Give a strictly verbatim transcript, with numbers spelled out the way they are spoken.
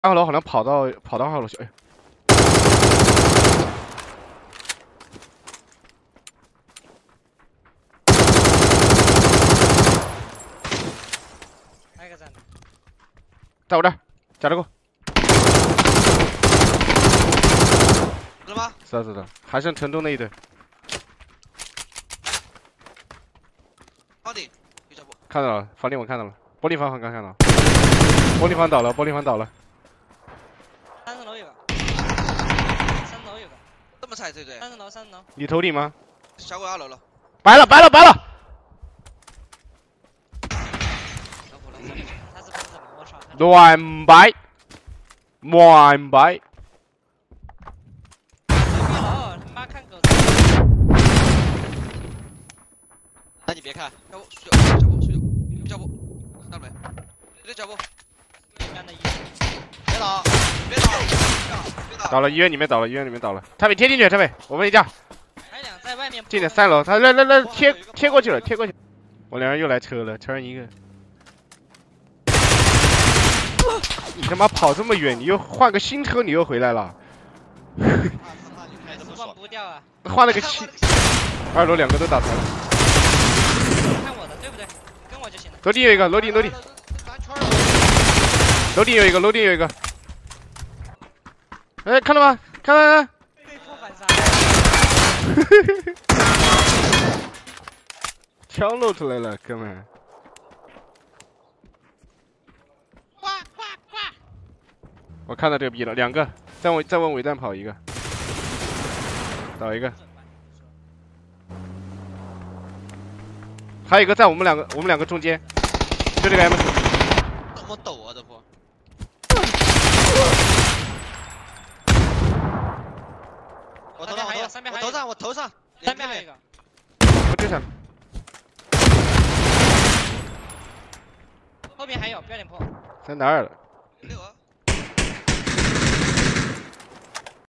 二楼好像跑到跑到二楼去，哎。 还有一个站。 在我这儿，加这个。 死了吗？ 是的，是的，还剩城中那一队。 房顶有脚步。 看到了，房顶我看到了，玻璃房刚刚看到，玻璃房倒了，玻璃房倒了。 三层楼有个，三层楼有个， 这么菜对不对？ 三层楼，三层楼。 你头顶吗？ 下过二楼了。 白了，白了，白了！ 他是喷子吗？我操！ 乱摆，乱摆。 二楼，他妈看狗子。 那你别看，脚步，速脚，脚步，速脚，脚步，到了没？对脚步。 干的一。 别倒，别倒，别倒！ 倒了，医院里面倒了，医院里面倒了。台北贴进去，台北，我问一下。 还有两在外面。 进点三楼，他来来来贴贴过去了，贴过去。我两人又来车了，车上一个。你他妈跑这么远，你又换个新车，你又回来了。 换不掉啊！ 换了个七，二楼两个都打残了。 看我的，对不对？跟我就行了。 楼顶有一个，楼顶楼顶。 楼顶有一个，楼顶有一个。哎，看到吗？看到没？ 被迫反杀。 枪露出来了，哥们。 呱呱呱！ 我看到这个逼了，两个，再往再往尾站跑一个，倒一个。还有一个在我们两个我们两个中间，就这个 M。 这么陡啊，这波！ 我头上，我头上，我头上，我头上， 三边还有一个。 我对上。 后面还有，不要脸破。 三打二了。 六啊。